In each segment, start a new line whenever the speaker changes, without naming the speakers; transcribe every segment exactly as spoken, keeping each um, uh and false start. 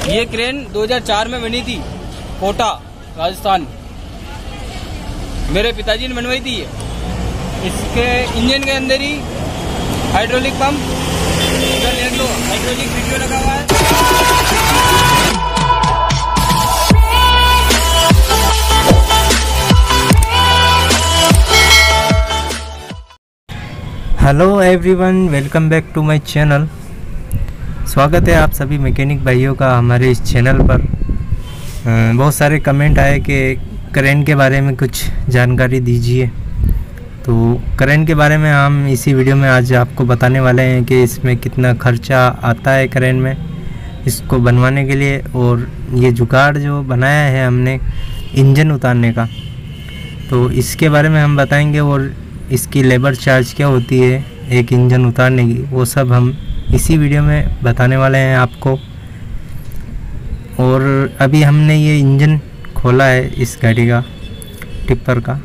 ये क्रेन दो हज़ार चार में बनी थी, कोटा राजस्थान। मेरे पिताजी ने बनवाई थी ये। इसके इंजन के अंदर ही हाइड्रोलिक पंप, इधर देख लो हाइड्रोलिक वीडियो लगा हुआ है।
Hello everyone, welcome back to my channel. स्वागत है आप सभी मैकेनिक भाइयों का हमारे इस चैनल पर। बहुत सारे कमेंट आए कि क्रेन के बारे में कुछ जानकारी दीजिए, तो क्रेन के बारे में हम इसी वीडियो में आज आपको बताने वाले हैं कि इसमें कितना खर्चा आता है क्रेन में इसको बनवाने के लिए, और ये जुगाड़ जो बनाया है हमने इंजन उतारने का, तो इसके बारे में हम बताएंगे। और इसकी लेबर चार्ज क्या होती है एक इंजन उतारने की, वो सब हम इसी वीडियो में बताने वाले हैं आपको। और अभी हमने ये इंजन खोला है इस गाड़ी का, टिप्पर का,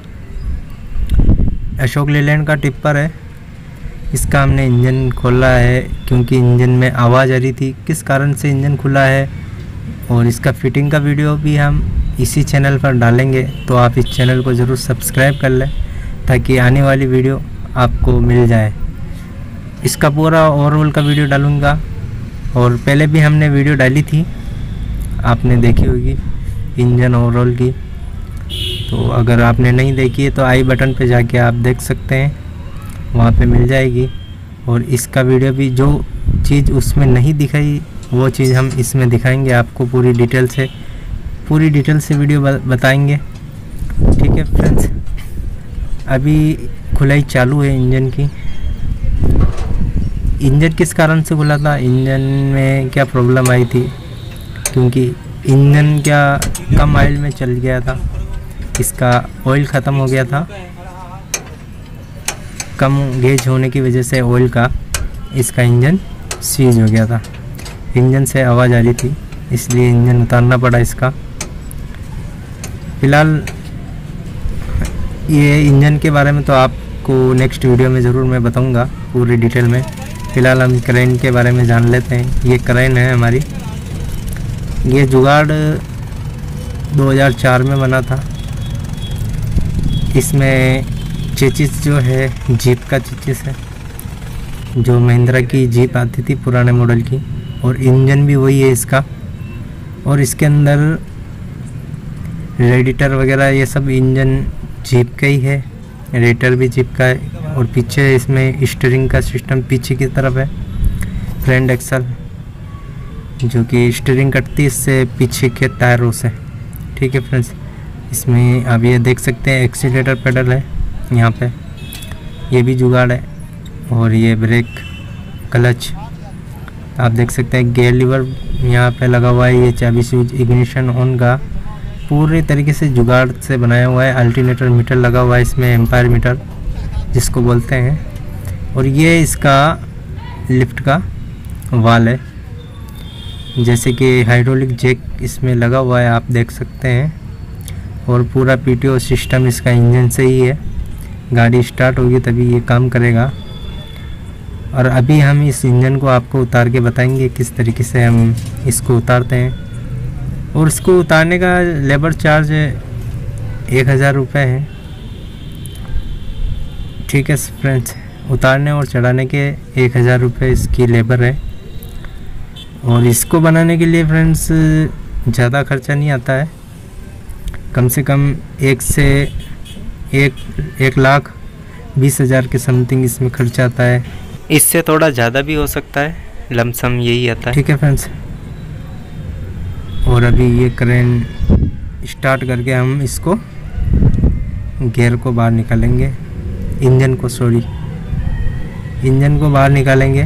अशोक लेलैंड का टिप्पर है। इसका हमने इंजन खोला है क्योंकि इंजन में आवाज़ आ रही थी। किस कारण से इंजन खुला है और इसका फिटिंग का वीडियो भी हम इसी चैनल पर डालेंगे, तो आप इस चैनल को ज़रूर सब्सक्राइब कर लें ताकि आने वाली वीडियो आपको मिल जाए। इसका पूरा ओवरऑल का वीडियो डालूंगा, और पहले भी हमने वीडियो डाली थी, आपने देखी होगी इंजन ओवरऑल की। तो अगर आपने नहीं देखी है तो आई बटन पे जाके आप देख सकते हैं, वहाँ पे मिल जाएगी। और इसका वीडियो भी जो चीज़ उसमें नहीं दिखाई वो चीज़ हम इसमें दिखाएंगे आपको, पूरी डिटेल से पूरी डिटेल से वीडियो बताएंगे। ठीक है फ्रेंड्स, अभी खुलाई चालू है इंजन की। इंजन किस कारण से खुला था, इंजन में क्या प्रॉब्लम आई थी, क्योंकि इंजन क्या कम ऑयल में चल गया था, इसका ऑयल ख़त्म हो गया था। कम गेज होने की वजह से ऑयल का इसका इंजन सीज हो गया था, इंजन से आवाज़ आ रही थी, इसलिए इंजन उतारना पड़ा इसका। फ़िलहाल ये इंजन के बारे में तो आपको नेक्स्ट वीडियो में ज़रूर मैं बताऊंगा पूरी डिटेल में। फ़िलहाल हम क्रेन के बारे में जान लेते हैं। ये क्रेन है हमारी, ये जुगाड़ दो हज़ार चार में बना था। इसमें चेचिस जो है जीप का चेचिस है, जो महिंद्रा की जीप आती थी पुराने मॉडल की, और इंजन भी वही है इसका। और इसके अंदर रेडिएटर वगैरह ये सब इंजन जीप का ही है, रेडिएटर भी जीप का है। और पीछे इसमें स्टीयरिंग का सिस्टम पीछे की तरफ है, फ्रंट एक्सल, जो कि स्टीयरिंग कटती है इससे पीछे के टायरों से। ठीक है फ्रेंड्स, इसमें आप ये देख सकते हैं एक्सीलरेटर पेडल है यहाँ पे, ये भी जुगाड़ है। और ये ब्रेक, क्लच आप देख सकते हैं, गियर लीवर यहाँ पे लगा हुआ है, ये चाबी स्विच, इग्निशन ऑन का पूरे तरीके से जुगाड़ से बनाया हुआ है। अल्टरनेटर मीटर लगा हुआ है इसमें, एम्पायर मीटर जिसको बोलते हैं। और ये इसका लिफ्ट का वाल है, जैसे कि हाइड्रोलिक जैक इसमें लगा हुआ है, आप देख सकते हैं। और पूरा पीटीओ सिस्टम इसका इंजन से ही है, गाड़ी स्टार्ट होगी तभी ये काम करेगा। और अभी हम इस इंजन को आपको उतार के बताएंगे किस तरीके से हम इसको उतारते हैं। और इसको उतारने का लेबर चार्ज एक हज़ार रुपये है। ठीक है फ्रेंड्स, उतारने और चढ़ाने के एक हज़ार रुपये इसकी लेबर है। और इसको बनाने के लिए फ्रेंड्स ज़्यादा खर्चा नहीं आता है, कम से कम एक से एक एक लाख बीस हज़ार के समथिंग इसमें खर्चा आता है। इससे थोड़ा ज़्यादा भी हो सकता है, लमसम यही आता है। ठीक है फ्रेंड्स, और अभी ये क्रेन स्टार्ट करके हम इसको गियर को बाहर निकालेंगे, इंजन को सॉरी इंजन को बाहर निकालेंगे।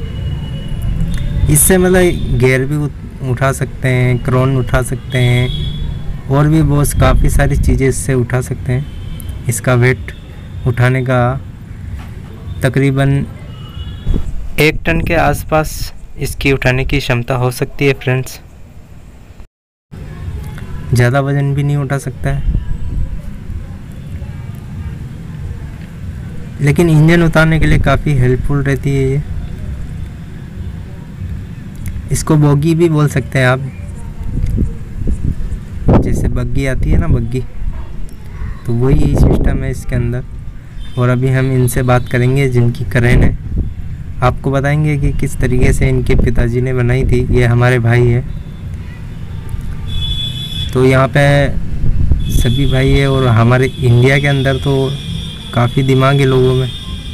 इससे मतलब गियर भी उठा सकते हैं, क्रोन उठा सकते हैं, और भी बहुत काफ़ी सारी चीज़ें इससे उठा सकते हैं। इसका वेट उठाने का तकरीबन एक टन के आसपास इसकी उठाने की क्षमता हो सकती है फ्रेंड्स। ज़्यादा वज़न भी नहीं उठा सकता है, लेकिन इंजन उतारने के लिए काफ़ी हेल्पफुल रहती है ये। इसको बोगी भी बोल सकते हैं आप, बग्गी आती है ना, बग्गी, तो वही सिस्टम है इसके अंदर। और अभी हम इनसे बात करेंगे जिनकी क्रेन है, आपको बताएंगे कि किस तरीके से इनके पिताजी ने बनाई थी। ये हमारे भाई है, तो यहाँ पे सभी भाई है। और हमारे इंडिया के अंदर तो काफ़ी दिमाग है लोगों में,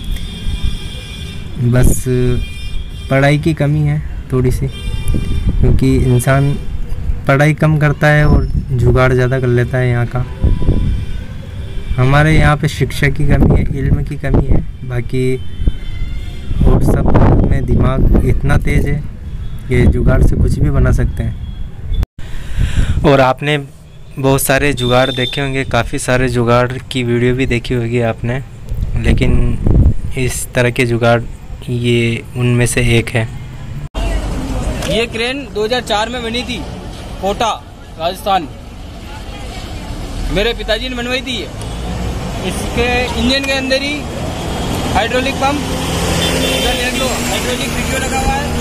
बस पढ़ाई की कमी है थोड़ी सी, क्योंकि इंसान पढ़ाई कम करता है और जुगाड़ ज़्यादा कर लेता है यहाँ का। हमारे यहाँ पे शिक्षा की कमी है, इल्म की कमी है, बाकी और सब में दिमाग इतना तेज़ है कि जुगाड़ से कुछ भी बना सकते हैं। और आपने बहुत सारे जुगाड़ देखे होंगे, काफ़ी सारे जुगाड़ की वीडियो भी देखी होगी आपने, लेकिन इस तरह के जुगाड़ ये उनमें से एक है।
ये क्रेन दो हज़ार चार में बनी थी, कोटा राजस्थान। मेरे पिताजी ने बनवाई थी। इसके इंजन के अंदर ही हाइड्रोलिक पंप, इधर देख लो हाइड्रोलिक वीडियो लगा हुआ है,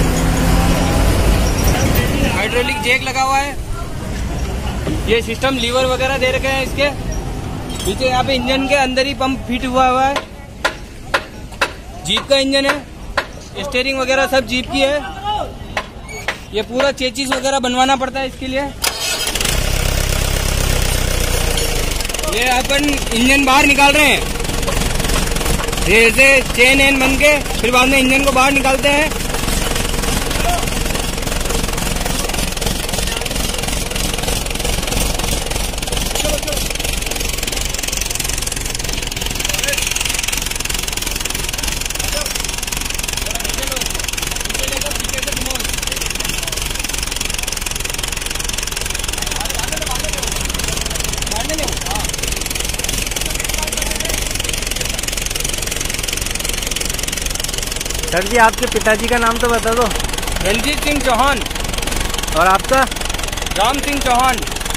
हाइड्रोलिक जैक लगा हुआ है। ये सिस्टम लीवर वगैरह दे रखे हैं इसके पीछे। यहाँ पे इंजन के अंदर ही पंप फिट हुआ हुआ है। जीप का इंजन है, स्टीयरिंग वगैरह सब जीप की है। ये पूरा चेचिस वगैरह बनवाना पड़ता है इसके लिए। ये अपन इंजन बाहर निकाल रहे हैं, जैसे चेन एन बन के फिर बाद में इंजन को बाहर निकालते हैं।
सर जी, आपके पिताजी का नाम तो बता दो।
रणजीत सिंह चौहान।
और आपका?
राम सिंह चौहान।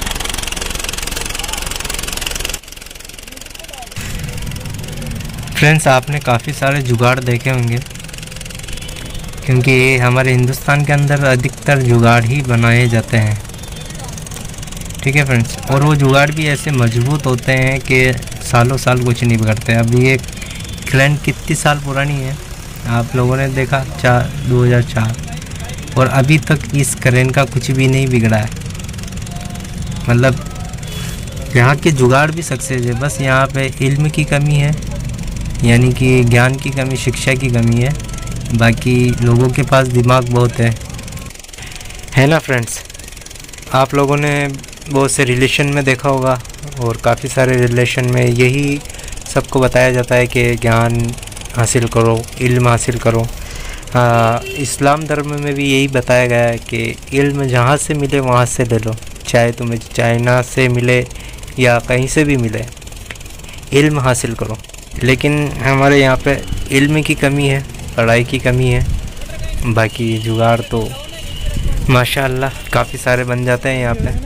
फ्रेंड्स, आपने काफ़ी सारे जुगाड़ देखे होंगे, क्योंकि हमारे हिंदुस्तान के अंदर अधिकतर जुगाड़ ही बनाए जाते हैं। ठीक है फ्रेंड्स, और वो जुगाड़ भी ऐसे मजबूत होते हैं कि सालों साल कुछ नहीं बिगड़ते। अब ये क्रेन कितनी साल पुरानी है आप लोगों ने देखा, चार दो हज़ार चार, और अभी तक इस क्रेन का कुछ भी नहीं बिगड़ा है। मतलब यहाँ के जुगाड़ भी सक्सेस है, बस यहाँ पे इल्म की कमी है, यानी कि ज्ञान की कमी, शिक्षा की कमी है। बाकी लोगों के पास दिमाग बहुत है है ना फ्रेंड्स। आप लोगों ने बहुत से रिलेशन में देखा होगा, और काफ़ी सारे रिलेशन में यही सबको बताया जाता है कि ज्ञान हासिल करो, इल्म हासिल करो। आ, इस्लाम धर्म में भी यही बताया गया है कि इल्म जहाँ से मिले वहाँ से ले लो, चाहे तुम्हें चाइना से मिले या कहीं से भी मिले, इल्म हासिल करो। लेकिन हमारे यहाँ पे इल्म की कमी है, पढ़ाई की कमी है। बाकी जुगाड़ तो माशाअल्लाह काफ़ी सारे बन जाते हैं यहाँ पे।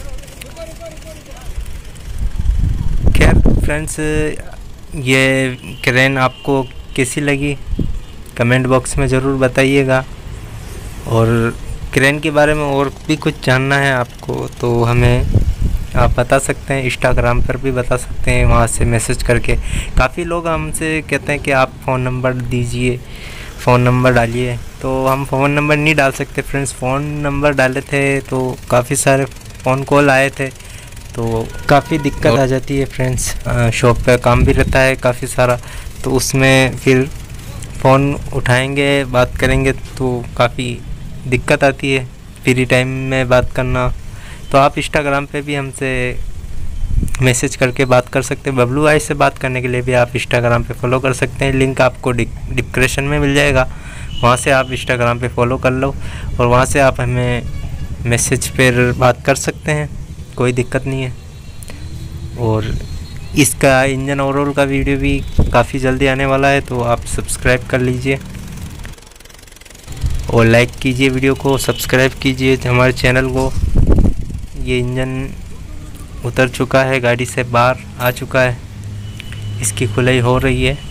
खैर फ्रेंड्स, ये क्रेन आपको कैसी लगी कमेंट बॉक्स में ज़रूर बताइएगा। और क्रेन के बारे में और भी कुछ जानना है आपको तो हमें आप बता सकते हैं, इंस्टाग्राम पर भी बता सकते हैं, वहाँ से मैसेज करके। काफ़ी लोग हमसे कहते हैं कि आप फ़ोन नंबर दीजिए, फ़ोन नंबर डालिए, तो हम फ़ोन नंबर नहीं डाल सकते फ्रेंड्स। फ़ोन नंबर डाले थे तो काफ़ी सारे फ़ोन कॉल आए थे, तो काफ़ी दिक्कत आ जाती है फ्रेंड्स। शॉप पे काम भी रहता है काफ़ी सारा, तो उसमें फिर फ़ोन उठाएंगे, बात करेंगे तो काफ़ी दिक्कत आती है फ्री टाइम में बात करना। तो आप इंस्टाग्राम पे भी हमसे मैसेज करके बात कर सकते हैं। बबलू भाई से बात करने के लिए भी आप इंस्टाग्राम पे फॉलो कर सकते हैं, लिंक आपको डिस्क्रिप्शन में मिल जाएगा, वहाँ से आप इंस्टाग्राम पे फॉलो कर लो और वहाँ से आप हमें मैसेज पर बात कर सकते हैं, कोई दिक्कत नहीं है। और इसका इंजन ओवरऑल का वीडियो भी काफ़ी जल्दी आने वाला है, तो आप सब्सक्राइब कर लीजिए और लाइक कीजिए वीडियो को, सब्सक्राइब कीजिए हमारे चैनल को। ये इंजन उतर चुका है, गाड़ी से बाहर आ चुका है, इसकी खुलाई हो रही है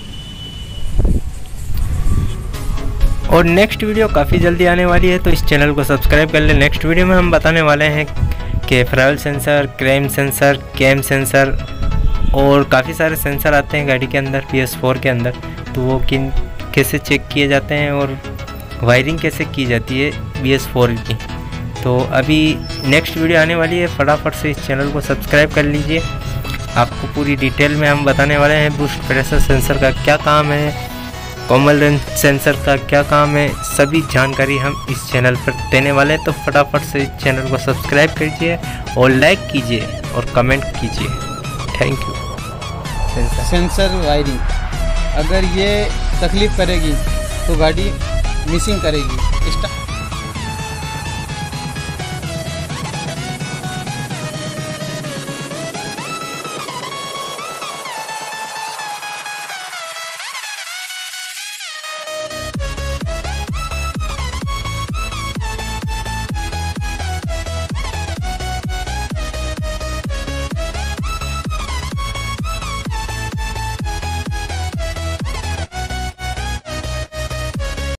और नेक्स्ट वीडियो काफ़ी जल्दी आने वाली है, तो इस चैनल को सब्सक्राइब कर लें। नेक्स्ट वीडियो में हम बताने वाले हैं के फ्राइल सेंसर, क्रैम सेंसर, कैम सेंसर और काफ़ी सारे सेंसर आते हैं गाड़ी के अंदर पी एस फोर के अंदर। तो वो किन कैसे चेक किए जाते हैं और वायरिंग कैसे की जाती है बी एस फोर की, तो अभी नेक्स्ट वीडियो आने वाली है। फटाफट से इस चैनल को सब्सक्राइब कर लीजिए। आपको पूरी डिटेल में हम बताने वाले हैं बूस्ट प्रेशर सेंसर का क्या काम है, कॉमन रेंज सेंसर का क्या काम है, सभी जानकारी हम इस चैनल पर देने वाले हैं। तो फटाफट से इस चैनल को सब्सक्राइब कीजिए और लाइक कीजिए और कमेंट कीजिए। Thank you.
सेंसर वायरिंग अगर ये तकलीफ़ करेगी तो गाड़ी मिसिंग करेगी।